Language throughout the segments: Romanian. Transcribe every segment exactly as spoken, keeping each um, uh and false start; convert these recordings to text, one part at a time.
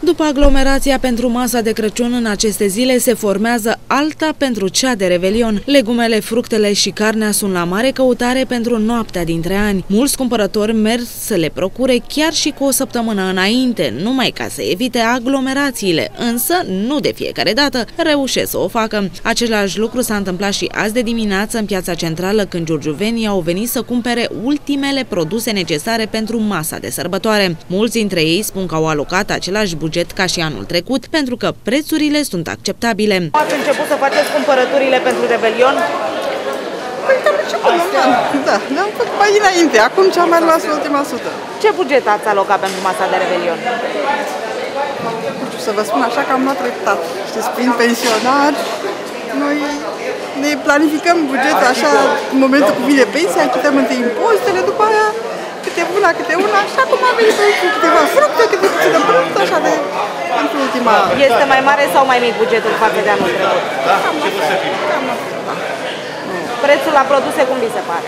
După aglomerația pentru masa de Crăciun, în aceste zile se formează alta pentru cea de Revelion. Legumele, fructele și carnea sunt la mare căutare pentru noaptea dintre ani. Mulți cumpărători merg să le procure chiar și cu o săptămână înainte, numai ca să evite aglomerațiile, însă nu de fiecare dată reușesc să o facă. Același lucru s-a întâmplat și azi de dimineață în piața centrală, când giurgiuvenii au venit să cumpere ultimele produse necesare pentru masa de sărbătoare. Mulți dintre ei spun că au alocat același buget ca și anul trecut, pentru că prețurile sunt acceptabile. Ați început să faceți cumpărăturile pentru Revelion? Păi am început, da, le-am făcut mai înainte, acum ce-am mai luat ultima sută. Ce buget ați alocat pentru masa de Revelion? Nu știu să vă spun așa că am luat treptat. Știți, prin pensionari, noi ne planificăm bugetul așa, în momentul când vine pensia, achităm întâi impozitele, după aia câte una, câte una, așa cum am venit cu câteva fructe, câte puțină fructe, așa de pentru ultima... Este mai mare sau mai mic bugetul față de anul trecut? Da, cam așa, cam așa, da. Prețul la produse cum vi se pare?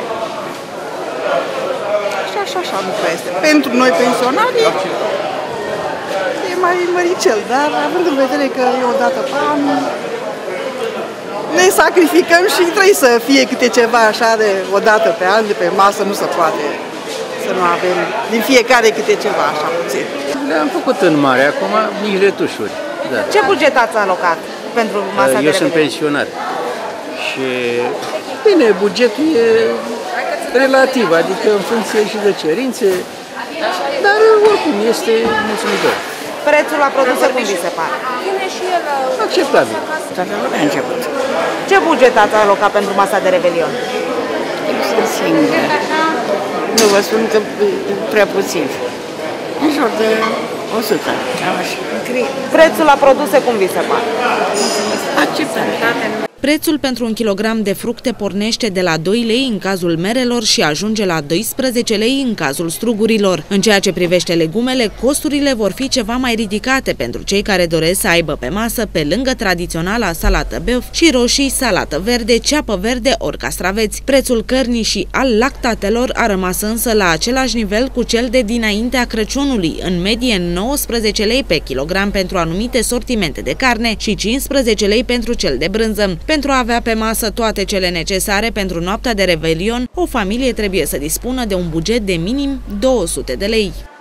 Și așa, așa lucru este. Pentru noi pensionari e mai măricel, dar având în vedere că e o dată pe an, ne sacrificăm și trebuie să fie câte ceva așa de o dată pe an, de pe masă, nu se poate să nu avem din fiecare câte ceva așa puțin. Le-am făcut în mare, acum mici retușuri. Da. Ce buget ați alocat pentru masa de Eu Revelion? sunt pensionar și, bine, bugetul e relativ, adică în funcție și de cerințe, dar oricum este mulțumitor. Prețul la produse cum vi se pare? Acceptabil. Toată lumea a început. Ce buget ați alocat pentru masa de Revelion? Eu sunt singură. Nu vă spun că prea puțin. În jur de o sută. Prețul la produse cum vi se pare? Acceptabil. Prețul pentru un kilogram de fructe pornește de la doi lei în cazul merelor și ajunge la doisprezece lei în cazul strugurilor. În ceea ce privește legumele, costurile vor fi ceva mai ridicate pentru cei care doresc să aibă pe masă, pe lângă tradiționala salată băf și roșii, salată verde, ceapă verde ori castraveți. Prețul cărnii și al lactatelor a rămas însă la același nivel cu cel de dinaintea Crăciunului, în medie nouăsprezece lei pe kilogram pentru anumite sortimente de carne și cincisprezece lei pentru cel de brânză. Pentru a avea pe masă toate cele necesare pentru noaptea de Revelion, o familie trebuie să dispună de un buget de minim două sute de lei.